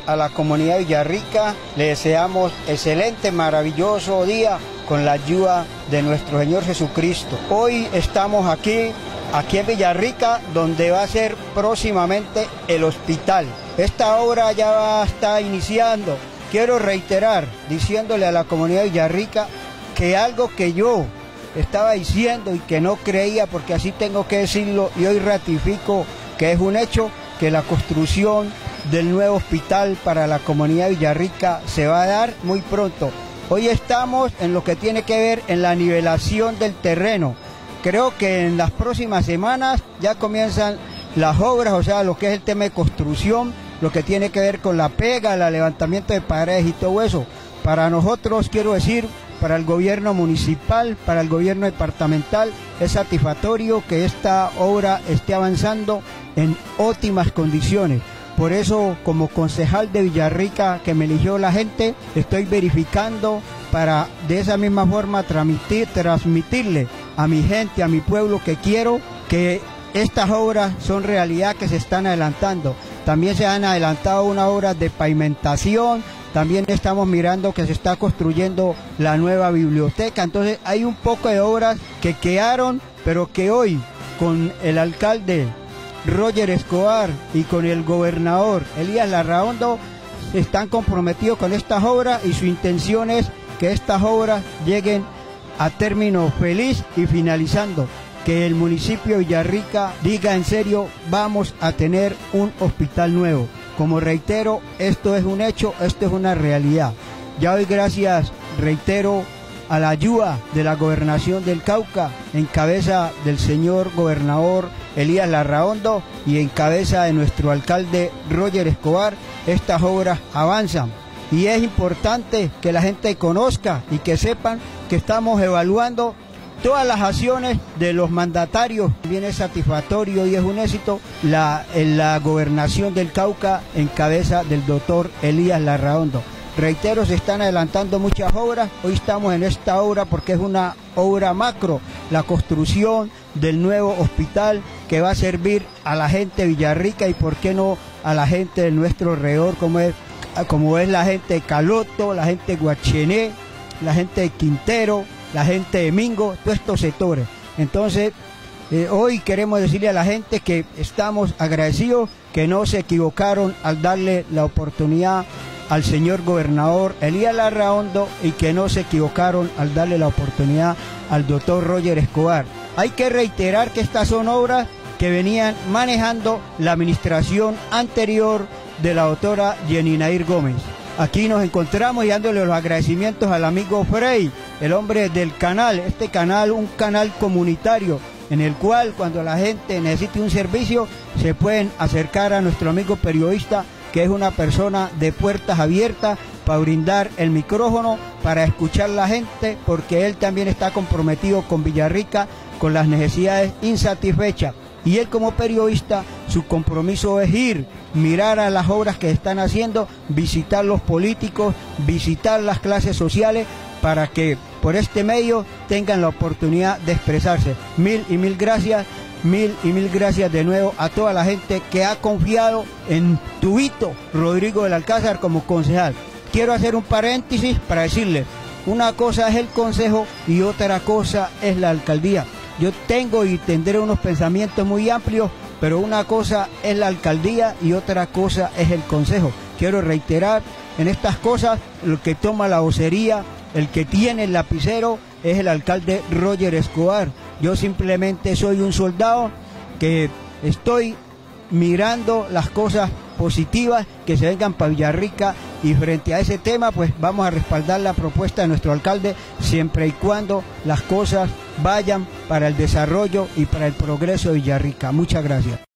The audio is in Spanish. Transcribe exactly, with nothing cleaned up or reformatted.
a la comunidad de Villarrica, le deseamos excelente, maravilloso día con la ayuda de nuestro Señor Jesucristo. Hoy estamos aquí, aquí en Villarrica, donde va a ser próximamente el hospital. Esta obra ya va a estar iniciando. Quiero reiterar, diciéndole a la comunidad de Villarrica, que algo que yo estaba diciendo y que no creía, porque así tengo que decirlo, y hoy ratifico que es un hecho, que la construcción del nuevo hospital para la comunidad de Villarrica se va a dar muy pronto. Hoy estamos en lo que tiene que ver en la nivelación del terreno. Creo que en las próximas semanas ya comienzan las obras, o sea, lo que es el tema de construcción, lo que tiene que ver con la pega, el levantamiento de paredes y todo eso. Para nosotros, quiero decir, para el gobierno municipal, para el gobierno departamental, es satisfactorio que esta obra esté avanzando en óptimas condiciones. Por eso, como concejal de Villarrica, que me eligió la gente, estoy verificando para de esa misma forma transmitir, transmitirle a mi gente, a mi pueblo, que quiero que estas obras son realidad, que se están adelantando. También se han adelantado unas obras de pavimentación. También estamos mirando que se está construyendo la nueva biblioteca. Entonces hay un poco de obras que quedaron, pero que hoy con el alcalde Roger Escobar y con el gobernador Elías Larraondo están comprometidos con estas obras, y su intención es que estas obras lleguen a término feliz y finalizando. Que el municipio de Villarrica diga en serio, vamos a tener un hospital nuevo. Como reitero, esto es un hecho, esto es una realidad. Ya doy gracias, reitero, a la ayuda de la gobernación del Cauca, en cabeza del señor gobernador Elías Larraondo y en cabeza de nuestro alcalde Roger Escobar. Estas obras avanzan y es importante que la gente conozca y que sepan que estamos evaluando todas las acciones de los mandatarios. Bien, es satisfactorio y es un éxito la, en la gobernación del Cauca en cabeza del doctor Elías Larraondo. Reitero, se están adelantando muchas obras. Hoy estamos en esta obra porque es una obra macro, la construcción del nuevo hospital que va a servir a la gente de Villarrica y por qué no a la gente de nuestro alrededor, como es, como es la gente de Caloto, la gente de Guachené, la gente de Quintero, la gente de Mingo, todos estos sectores. Entonces, eh, hoy queremos decirle a la gente que estamos agradecidos, que no se equivocaron al darle la oportunidad al señor gobernador Elías Larraondo y que no se equivocaron al darle la oportunidad al doctor Roger Escobar. Hay que reiterar que estas son obras que venían manejando la administración anterior de la doctora Jenny Nair Gómez. Aquí nos encontramos y dándole los agradecimientos al amigo Frey, el hombre del canal, este canal, un canal comunitario, en el cual cuando la gente necesite un servicio, se pueden acercar a nuestro amigo periodista, que es una persona de puertas abiertas, para brindar el micrófono, para escuchar a la gente, porque él también está comprometido con Villarrica, con las necesidades insatisfechas. Y él como periodista, su compromiso es ir, mirar a las obras que están haciendo, visitar los políticos, visitar las clases sociales, para que por este medio tengan la oportunidad de expresarse. Mil y mil gracias, mil y mil gracias de nuevo a toda la gente que ha confiado en Tubito Rodrigo del Alcázar como concejal. Quiero hacer un paréntesis para decirles, una cosa es el consejo y otra cosa es la alcaldía. Yo tengo y tendré unos pensamientos muy amplios, pero una cosa es la alcaldía y otra cosa es el consejo. Quiero reiterar, en estas cosas, el que toma la vocería, el que tiene el lapicero, es el alcalde Roger Escobar. Yo simplemente soy un soldado que estoy mirando las cosas positivas que se vengan para Villarrica, y frente a ese tema pues vamos a respaldar la propuesta de nuestro alcalde siempre y cuando las cosas vayan para el desarrollo y para el progreso de Villarrica. Muchas gracias.